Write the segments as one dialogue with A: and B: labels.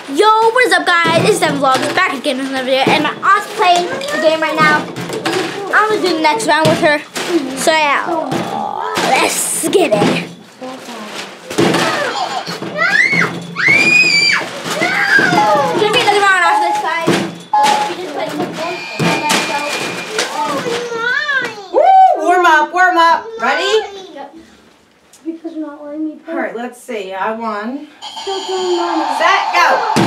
A: Yo, what is up guys? It's Devin Vlogs back again with another video, and I'm playing the game right now. I'm gonna do the next round with her. So yeah, let's get it. It's gonna be another round after this, guys.
B: Woo! Warm up. Ready?
A: Because you're not letting me play.
B: Alright, let's see. I won.
A: Mommy.
B: Set, go!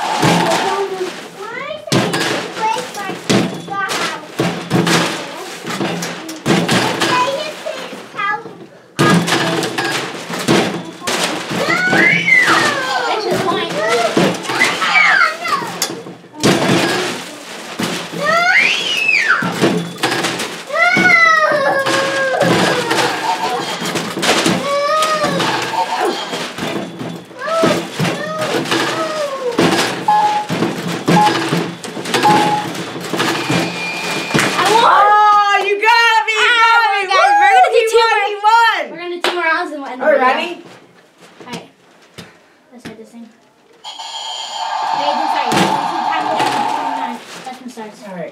B: Alright, ready?
A: Alright. Let's start this thing. Wait, sorry. That's when it starts.
B: Alright.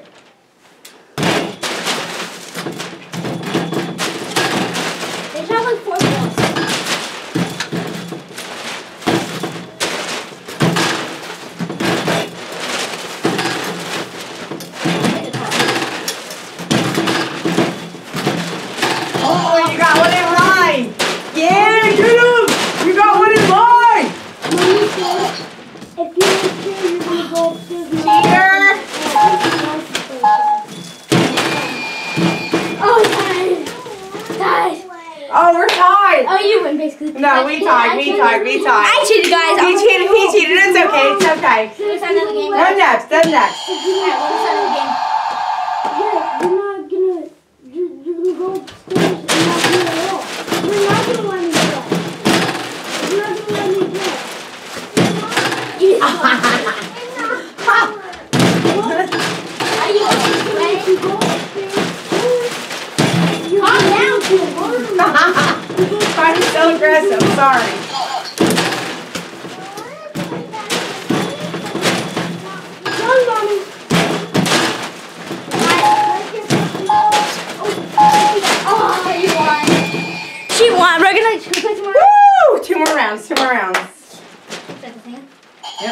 A: They should have like 4 balls.
B: Oh, you got one in line! Yeah, get him! You got one in line!
A: If you you're gonna go upstairs.
B: Cheater!
A: Oh, guys!
B: Oh, we're tied!
A: Oh, you win basically.
B: No, we tied.
A: I cheated, guys.
B: He cheated. It's okay.
A: Let's start another game.
B: Then next.
A: Alright, let's start another game.
C: Yeah, you're gonna go upstairs and not do it at all. You're not gonna let me go. You're not gonna let me go.
A: Are you ready to go upstairs? Calm down,
B: I'm so aggressive. Sorry.
C: Run, Mommy.
A: Oh, you won. She won. We're gonna play some more.
B: Woo! 2 more rounds.
A: Start the thing.
B: Yep.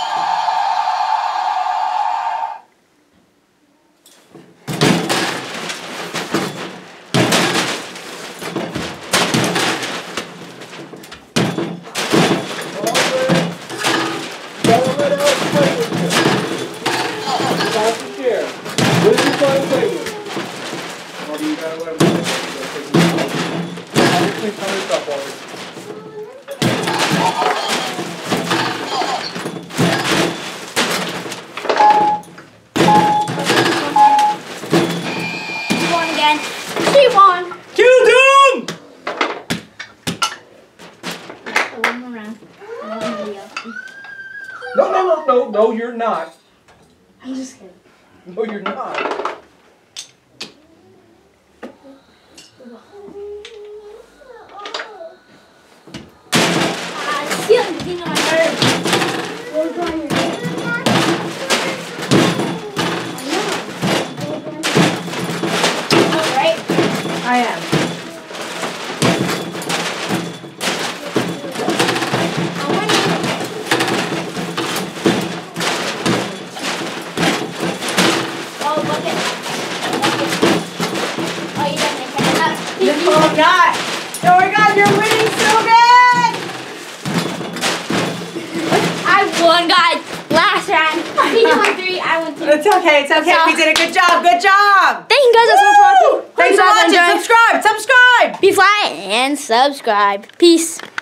A: She won again. She won.
B: Kill them!
A: So one more round. Another video.
D: No, you're not.
A: I'm just kidding.
D: No, you're not.
A: It's stealing the thing on my nerves.
C: What's on your head?
A: Right?
B: I am.
A: I'm winning. Oh, look at Oh, you definitely picked it up.
B: No, I'm not. Oh my God, you're winning so good!
A: I won, guys. Last round. He won 3, I won 2.
B: It's okay. We did a good job. Good job.
A: Thank you guys so much for watching.
B: Thanks for watching. Subscribe.
A: Be fly and subscribe. Peace.